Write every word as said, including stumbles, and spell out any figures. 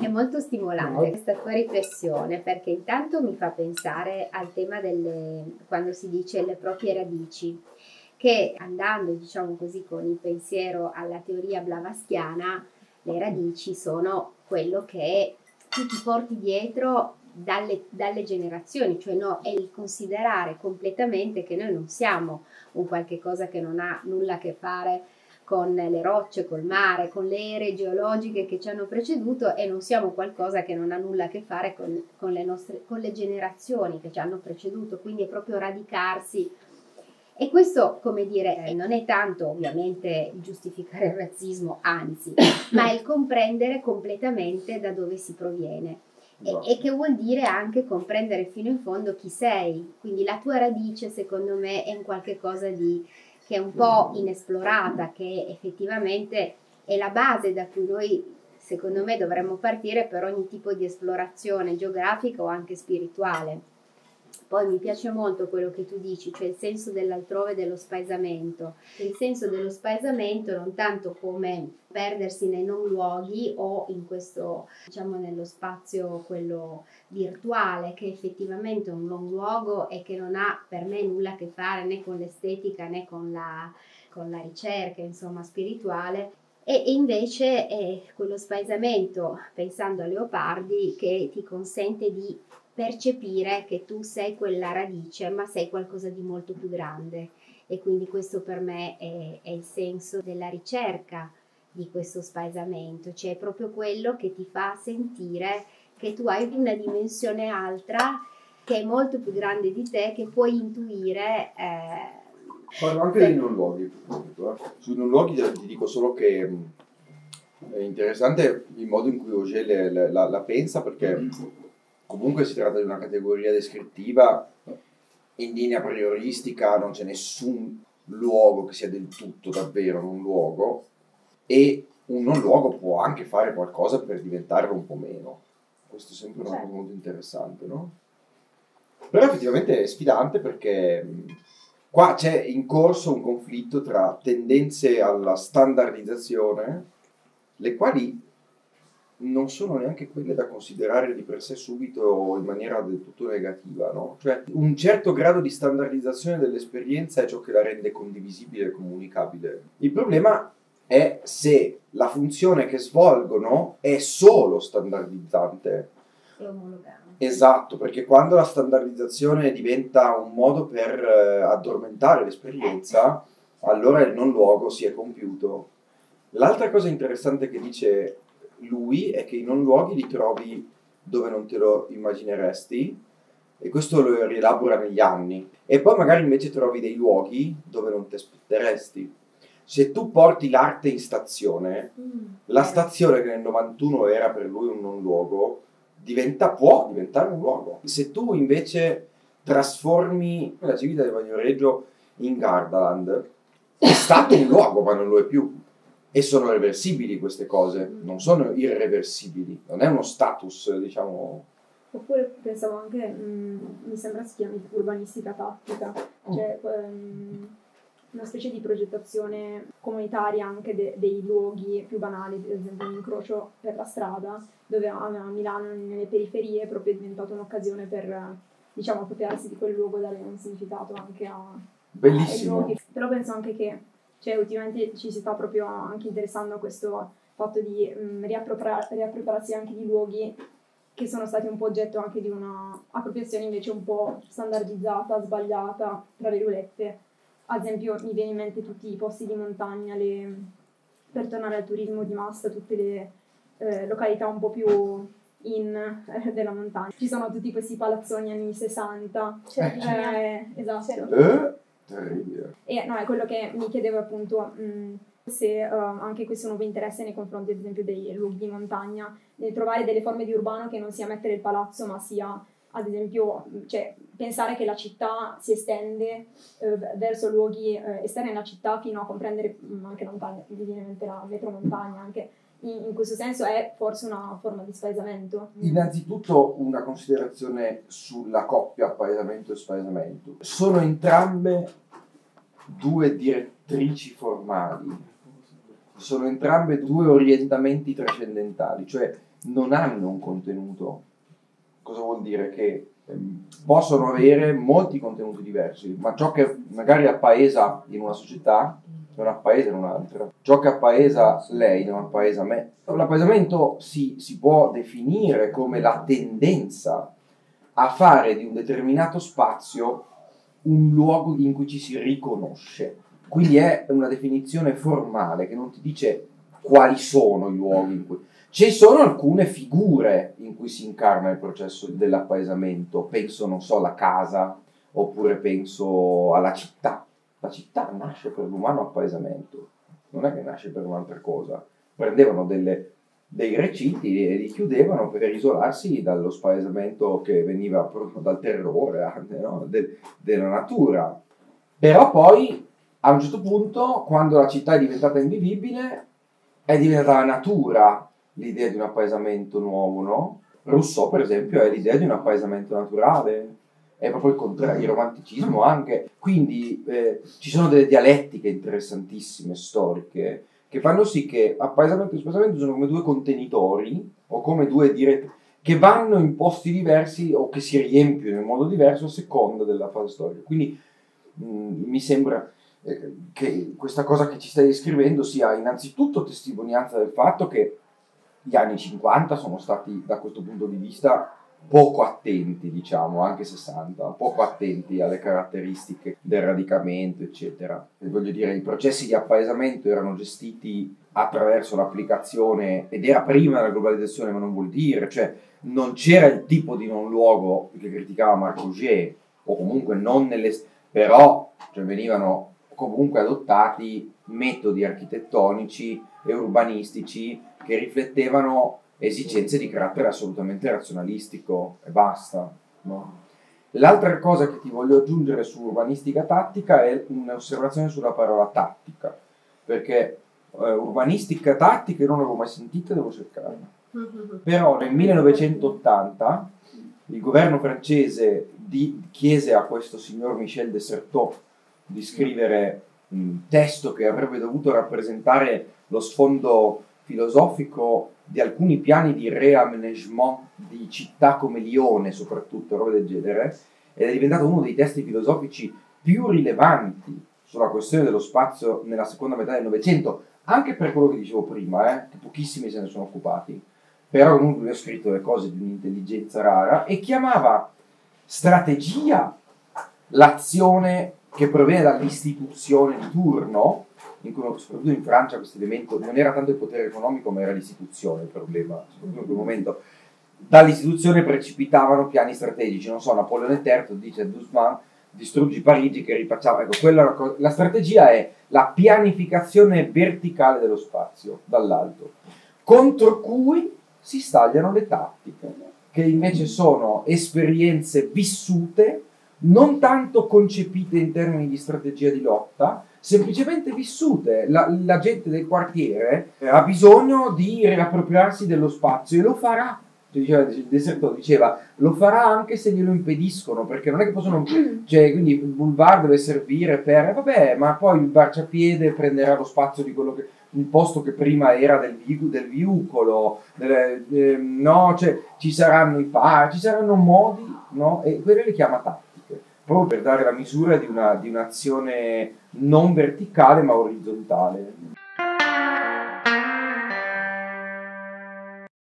È molto stimolante questa tua riflessione, perché intanto mi fa pensare al tema delle, quando si dice le proprie radici, che andando, diciamo così, con il pensiero alla teoria blavatschiana, le radici sono quello che tu ti porti dietro dalle, dalle generazioni, cioè no, è il considerare completamente che noi non siamo un qualche cosa che non ha nulla a che fare con le rocce, col mare, con le ere geologiche che ci hanno preceduto, e non siamo qualcosa che non ha nulla a che fare con, con le nostre, con le generazioni che ci hanno preceduto, quindi è proprio radicarsi. E questo, come dire, non è tanto ovviamente il giustificare il razzismo, anzi, ma è il comprendere completamente da dove si proviene. E, e che vuol dire anche comprendere fino in fondo chi sei. Quindi la tua radice, secondo me, è un qualche cosa di che è un po' inesplorata, che effettivamente è la base da cui noi, secondo me, dovremmo partire per ogni tipo di esplorazione geografica o anche spirituale. Poi mi piace molto quello che tu dici, cioè il senso dell'altrove, dello spaesamento. Il senso dello spaesamento non tanto come perdersi nei non luoghi o in questo, diciamo, nello spazio quello virtuale, che effettivamente è un non luogo e che non ha per me nulla a che fare né con l'estetica né con la, con la ricerca, insomma, spirituale. E invece è quello spaesamento, pensando a Leopardi, che ti consente di percepire che tu sei quella radice, ma sei qualcosa di molto più grande. E quindi questo per me è, è il senso della ricerca di questo spaesamento, cioè è proprio quello che ti fa sentire che tu hai una dimensione altra che è molto più grande di te, che puoi intuire. Eh, Parlo anche dei non luoghi. Sui non luoghi ti dico solo che è interessante il modo in cui Auger la, la, la pensa, perché comunque si tratta di una categoria descrittiva, in linea prioristica non c'è nessun luogo che sia del tutto davvero un luogo, e un non luogo può anche fare qualcosa per diventarlo un po' meno. Questo è sempre una cosa molto interessante, no? Però effettivamente è sfidante, perché qua c'è in corso un conflitto tra tendenze alla standardizzazione, le quali non sono neanche quelle da considerare di per sé subito in maniera del tutto negativa, no? Cioè, un certo grado di standardizzazione dell'esperienza è ciò che la rende condivisibile e comunicabile. Il problema è se la funzione che svolgono è solo standardizzante. E omologante. Esatto, perché quando la standardizzazione diventa un modo per eh, addormentare l'esperienza, allora il non luogo si è compiuto. L'altra cosa interessante che dice lui è che i non luoghi li trovi dove non te lo immagineresti, e questo lo rielabora negli anni, e poi magari invece trovi dei luoghi dove non ti aspetteresti. Se tu porti l'arte in stazione, mm, la stazione che nel novantuno era per lui un non luogo diventa, può diventare un luogo. Se tu invece trasformi la Civita di Bagnoregio in Gardaland, è stato un luogo ma non lo è più. E sono reversibili queste cose, non sono irreversibili, non è uno status, diciamo. Oppure pensavo anche, mh, mi sembra si chiami urbanistica tattica, cioè um, una specie di progettazione comunitaria anche de- dei luoghi più banali, per esempio un incrocio per la strada, dove a Milano, nelle periferie, è proprio diventato un'occasione per, diciamo, appropriarsi di quel luogo, dare un significato anche a, Bellissimo. ai luoghi. Però penso anche che, cioè, ultimamente ci si sta proprio anche interessando a questo fatto di um, riappropria- riappropriarsi anche di luoghi che sono stati un po' oggetto anche di una appropriazione invece un po' standardizzata, sbagliata, tra virgolette. Ad esempio mi viene in mente tutti i posti di montagna, le, per tornare al turismo di massa, tutte le eh, località un po' più in eh, della montagna. Ci sono tutti questi palazzoni anni sessanta. Certo. Eh, esatto. Eh? E no, è quello che mi chiedevo appunto, mh, se uh, anche questo nuovo interesse nei confronti ad esempio dei luoghi di montagna, nel trovare delle forme di urbano che non sia mettere il palazzo, ma sia ad esempio, cioè, pensare che la città si estende eh, verso luoghi eh, esterni alla città fino a comprendere mh, anche la montagna, mi viene in mente la metromontagna, anche in, in questo senso è forse una forma di spaesamento. Innanzitutto una considerazione sulla coppia paesamento e spaesamento. Sono entrambe due direttrici formali, sono entrambe due orientamenti trascendentali, cioè non hanno un contenuto. Cosa vuol dire? Che ehm, possono avere molti contenuti diversi, ma ciò che magari appaesa in una società non appaesa in un'altra. Ciò che appaesa lei non appaesa me. L'appaesamento si, si può definire come la tendenza a fare di un determinato spazio un luogo in cui ci si riconosce. Quindi è una definizione formale che non ti dice quali sono i luoghi in cui... Ci sono alcune figure in cui si incarna il processo dell'appaesamento, penso, non so, alla casa, oppure penso alla città. La città nasce per l'umano appaesamento, non è che nasce per un'altra cosa. Prendevano delle, dei recinti e li chiudevano per isolarsi dallo spaesamento che veniva proprio dal terrore, anche, no? De, della natura. Però poi, a un certo punto, quando la città è diventata invivibile, è diventata la natura l'idea di un appaesamento nuovo, no? Rousseau, per esempio, è l'idea di un appaesamento naturale, è proprio il contrario, il romanticismo anche. Quindi eh, ci sono delle dialettiche interessantissime, storiche, che fanno sì che appaesamento e spaesamento sono come due contenitori, o come due diretti, che vanno in posti diversi o che si riempiono in modo diverso a seconda della fase storica. Quindi mh, mi sembra eh, che questa cosa che ci stai descrivendo sia innanzitutto testimonianza del fatto che gli anni cinquanta sono stati, da questo punto di vista, poco attenti, diciamo, anche sessanta, poco attenti alle caratteristiche del radicamento, eccetera. E voglio dire, i processi di appaesamento erano gestiti attraverso l'applicazione, ed era prima della globalizzazione, ma non vuol dire, cioè non c'era il tipo di non luogo che criticava Marc Auger, o comunque non nelle... però cioè, venivano comunque adottati metodi architettonici e urbanistici che riflettevano esigenze di carattere assolutamente razionalistico e basta, no? L'altra cosa che ti voglio aggiungere su urbanistica tattica è un'osservazione sulla parola tattica, perché eh, urbanistica tattica io non l'avevo mai sentita, devo cercarla. Però nel millenovecentottanta il governo francese di, chiese a questo signor Michel Desserteaux di scrivere un testo che avrebbe dovuto rappresentare lo sfondo filosofico di alcuni piani di réaménagement di città come Lione, soprattutto, roba del genere, ed è diventato uno dei testi filosofici più rilevanti sulla questione dello spazio nella seconda metà del Novecento, anche per quello che dicevo prima, eh, che pochissimi se ne sono occupati, però comunque lui ha scritto le cose di un'intelligenza rara e chiamava strategia l'azione che proviene dall'istituzione di turno, in cui, soprattutto in Francia, questo elemento non era tanto il potere economico, ma era l'istituzione il problema, soprattutto in quel momento. Dall'istituzione precipitavano piani strategici, non so, Napoleone terzo dice a Guzman, distruggi Parigi che ripacciava, ecco, quella è una cosa. La strategia è la pianificazione verticale dello spazio, dall'alto, contro cui si stagliano le tattiche, che invece sono esperienze vissute, non tanto concepite in termini di strategia di lotta, semplicemente vissute. La, la gente del quartiere ha bisogno di riappropriarsi dello spazio e lo farà. Diceva, Desserteaux diceva, lo farà anche se glielo impediscono, perché non è che possono, cioè, quindi il boulevard deve servire per, vabbè, ma poi il marciapiede prenderà lo spazio di quello che, il posto che prima era del, del viucolo, del, eh, no, cioè, ci saranno i parchi, ci saranno modi, no, e quello li chiama tattiche, proprio per dare la misura di, una, di un'azione non verticale ma orizzontale.